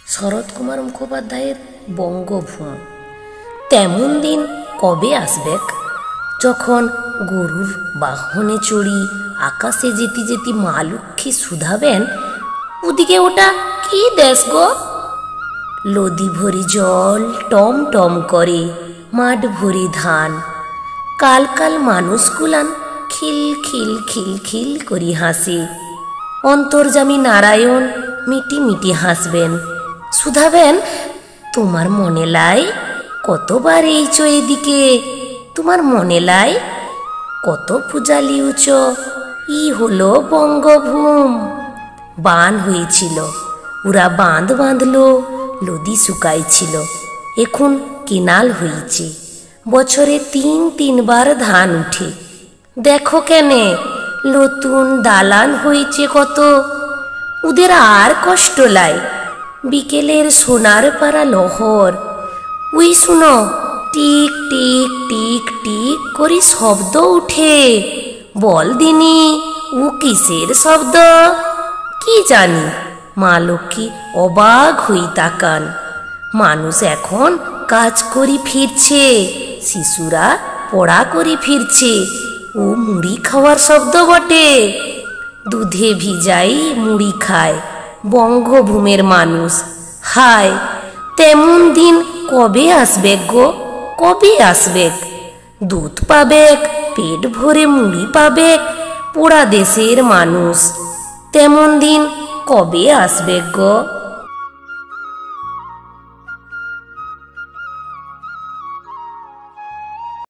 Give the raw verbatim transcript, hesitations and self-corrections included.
শরৎ কুমার মুখোপাধ্যায়ের বঙ্গভূম। তেমন দিন কবে আসবে যখন গরুর বাহনে চড়ি আকাশে যেতে যেতে মা লক্ষ্মী শুধাবেন, ওদিকে ওটা কি দেশ গো? লদি ভরি জল টম টম করে, মাঠ ভরি ধান। কাল কাল মানুষগুলান খিল খিল খিল খিল করি হাসে। অন্তর্যামী নারায়ণ মিটি মিটি হাসবেন, শুধাবেন, তোমার মনে লাই কতবার এইচ এদিকে? তোমার মনে লাই কত পূজা লিউচ? ই হলো বঙ্গভূম। বান হয়েছিল, ওরা বাঁধ বাঁধলো, নদী শুকাইছিল, এখন কেনাল হয়েছে। বছরে তিন তিনবার ধান উঠে। দেখো কেনে নতুন দালান হয়েছে কত, ওদের আর কষ্ট লাই। বিকেলের সোনার পাড়া লহর, ওই শুনো টিক টিক টিক টিক করে শব্দ উঠে। বল দিনি ও কিসের শব্দ? কি জানি। মা লক্ষ্মী অবাক হই তাকান। মানুষ এখন কাজ করি ফিরছে, শিশুরা পড়া করি ফিরছে। ও মুড়ি খাওয়ার শব্দ বটে। দুধে ভিজাই মুড়ি খায় বঙ্গভূমের মানুষ। হায়, তেমন দিন কবে আসবে গো? কবে আসবে? দুধ পাবে, পেট ভরে মুড়ি পাবে পোড়া দেশের মানুষ। তেমন দিন কবে আসবে গো?